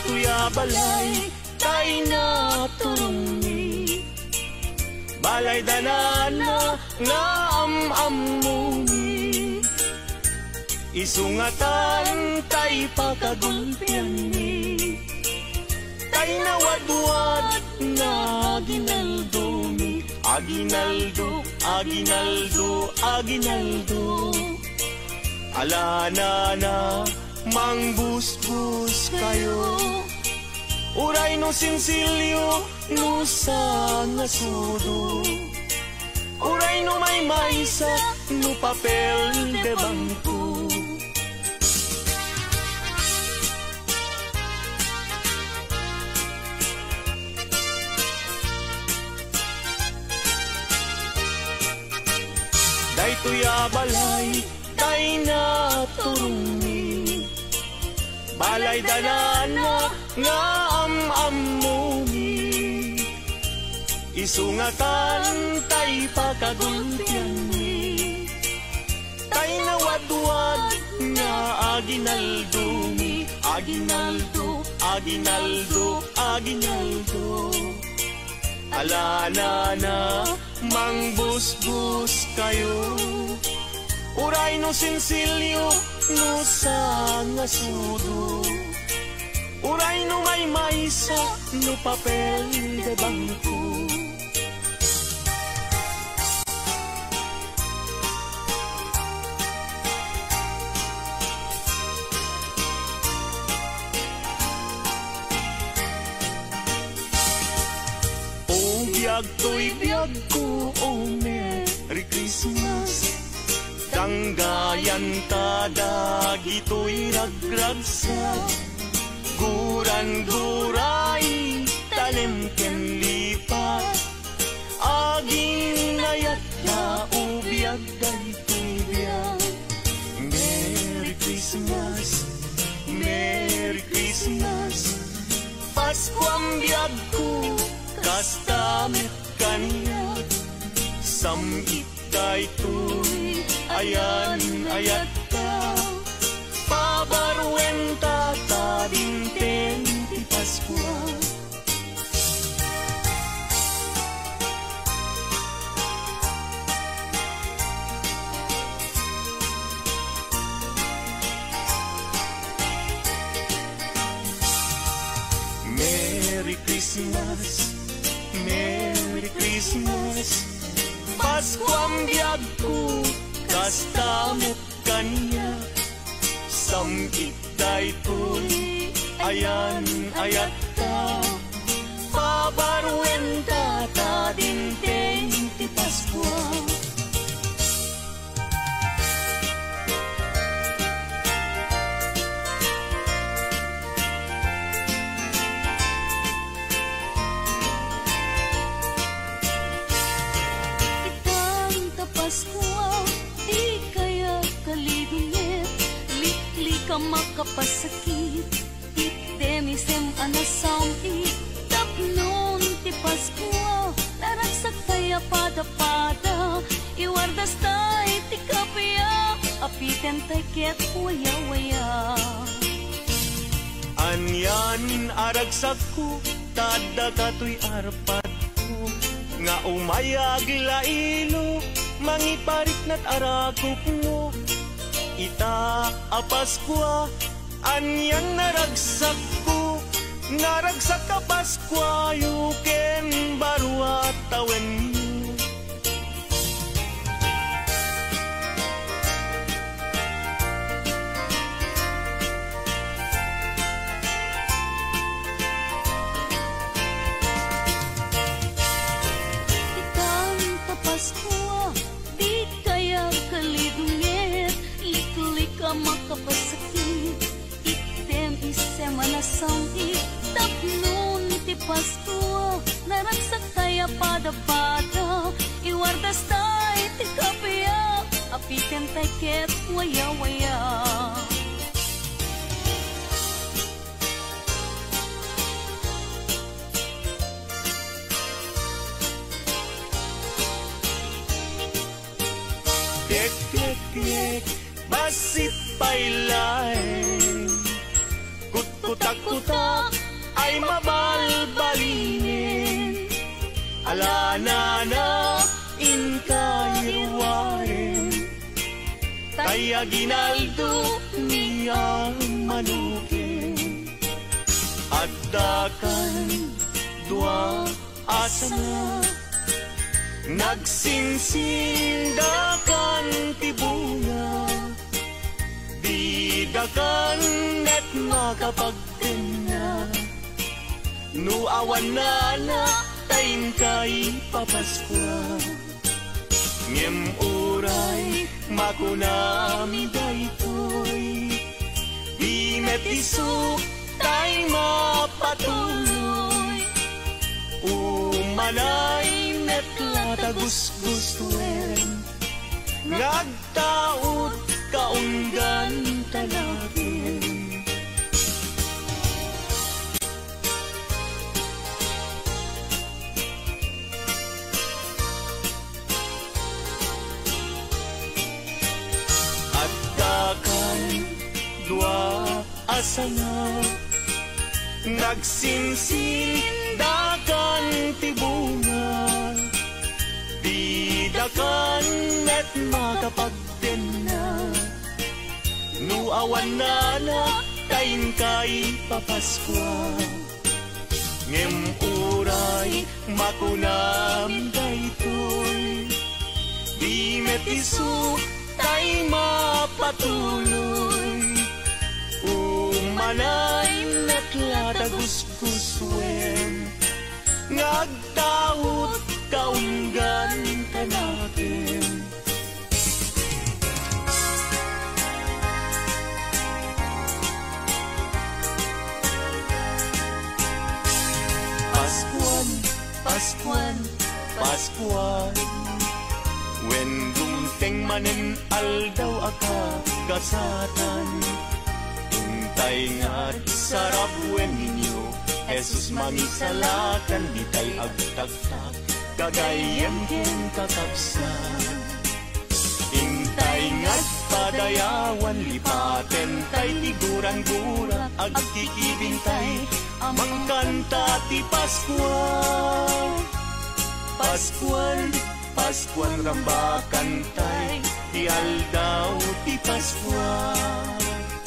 Daytoy balay tay na turungi, balay danana nga amuni, isungatan tay pakagulpian ni, tay nawadwad nga Aguinaldo mi. Aguinaldo, Aguinaldo, Aguinaldo, alana na mangbusbus kayo, uray no sinsilyo no sa ngasudo, uray no may maysa no papel de bangko. Daytoy balay tay na turungi, balay danana nga amuni, isungatan tay pakagulpian ni, tay nawadwad nga Aguinaldo mi. Aguinaldo, Aguinaldo, Aguinaldo, alana na mangbusbus kayo, uray no sinsilyo no sa ngasudo, uray no may maysa no papel de bangko. To'y biyag ko, oh Merry Christmas, danggayan tada gito'y ragragsa, guran-guray tanim ken lipat, aging nayat na ubiyag daytoy biyag. Merry Christmas, Merry Christmas, Paskuang biyag ko kastamit kaniya, samit daytoy ayan ayat ka, pabarwenta ta dinten ti Paskua. Merry Christmas, Merry Christmas, Paskuang biyag ko kastamit kaniya, samit daytoy ayan ayat ka, pabarwenta ta dinten ti Paskua. Paskua, di kaya kalidungit, likli ka makapasakit, itemisem anasampi, tapnon ti Paskua, naragsak kaya pada-pada, iwardas tay ti kapya, apiten tay ket waya-waya. Anyan aragsak ko, tada kato'y arpat ko, nga umayag lailo, mangiparik na't arakop mo, ita a Paskua, anyan naragsak ko, naragsak ka Paskua, yuken barwa tawen mo. Itang ta Paskua, di kaya kalidungit, likli ka makapasakit, item isem anasangit, tapnon ti Paskua, naragsak kaya pada-pada, iwardas tay ti kapya, apiten tay ket waya-waya. Kek-kek-kek, basit pailay, kut-kutak-kutak, tay mabalbalinin, alana na inkayruwain, tay Aguinaldo niya manukin, at dakan dua asana, nagsinsindakan tibunga, didakan net makapagtena, nuawan na tayin kay Paskua. Ngem uray makunami daytoy, di met isuk tay mapatuloy, umanay net latagusgustuen, ngagtaot kaunggan talagin. At dakan dua asana, nagsinsindakan tibunga, didakan at makapagtena, nuawan na tayin kay Paskua. Ngem uray makunam daytoy, di met isu tay mapatuloy, umanay net latagusgusuen, ngagtaot kaunggan kanakin. Paskuan, Paskuan, Paskuan, when dumteng manen aldaw akagasatan, untay nga't sarap when ninyo Jesus mangisalakan, di tay agtagtag kagayan ken kakapsan. Intay nga't padayawan lipaten tay tiguran-gura agkikibintay, mangkanta ti Paskuan. Paskuan, Paskuan rambakan tay, ti aldaw ti Paskuan.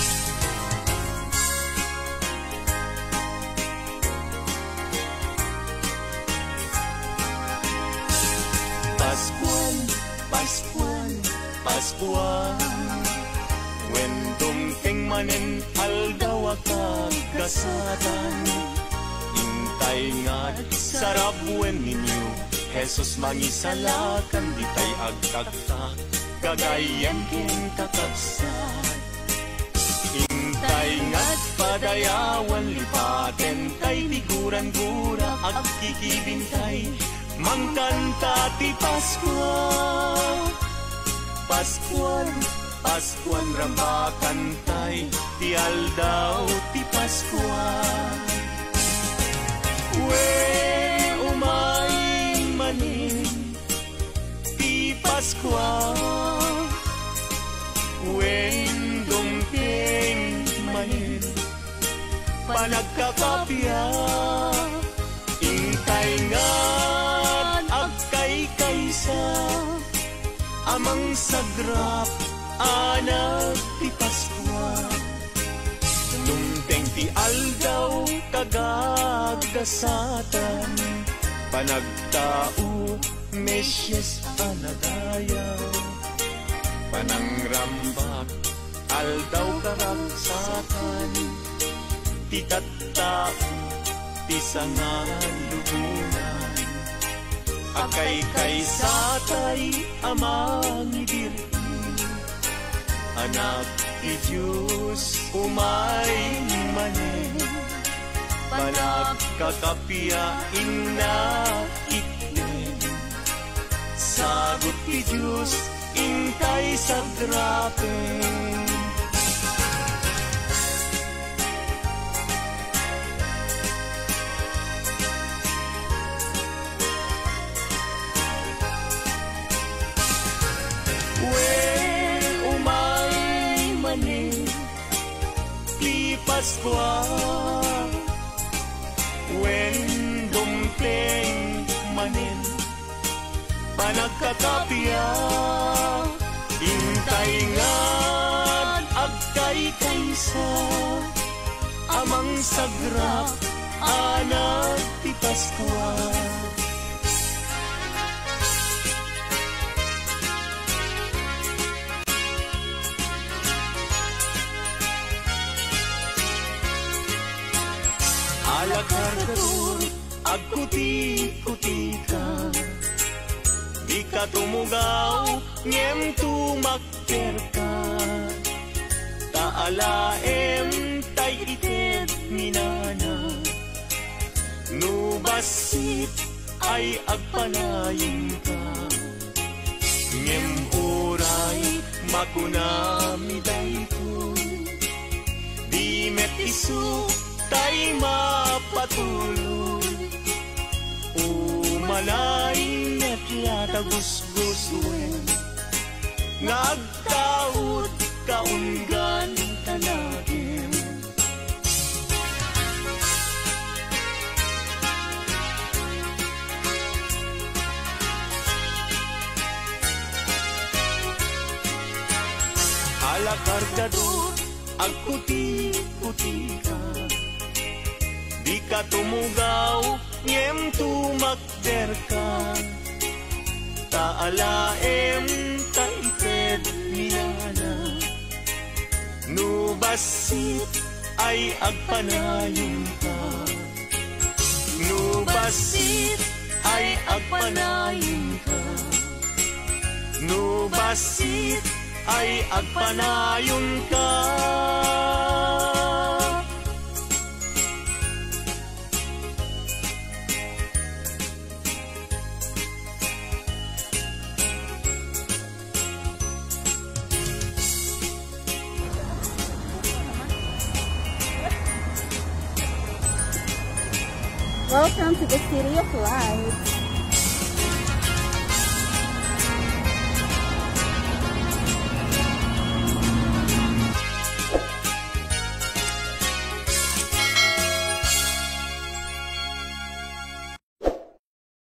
Paskuan, Paskuan, Paskuan, when dumteng manen aldaw akagasatan, intay nga't sarap when ninyo Jesus mangisalakan, di tay agtagtag kagayan ken kakapsan. Intay nga't padayawan lipaten tay tiguran-gura agkikibintay, mangkanta ti Paskuan. Paskuan, Paskuan rambakan tay, ti aldaw ti Paskuan. Wen umay manin ti Paskuan, wen dumteng manin panagkakapya, intay nga't agkay kaysa, amang sagrap anak ti Paskuan. Dumteng ti aldaw kagagasatan, panagtao Mesyes anadayaw, panangrambak aldaw karagsatan, ti tattao ti sangan lubunan, akay kaysatay amang ibirhin, anak ti Diyos umay manen, panagkakapiyain na itnen, sagot ti Diyos intay sagrapen. Paskua, kakapya intay ngad agkay kaysa amang sagrap anak ti Paskuan. Alakarkatur agkuti-kuti ka di ka tumugaw ngem tumakker ka taalaem tay ited minana nubasit ay agpanayin ka ngem oray makunami daytoy di met isu tay mapatuloy umalay net yatagusgusuin nagtaot kaunggan tanagin alakargador agputi-puti ka di ka tumugaw ngem tumakder ka taalaem taited minana nubasit ay agpanayon ka nubasit ay agpanayon ka nubasit ay agpanayon ka. Welcome to the City of Lights.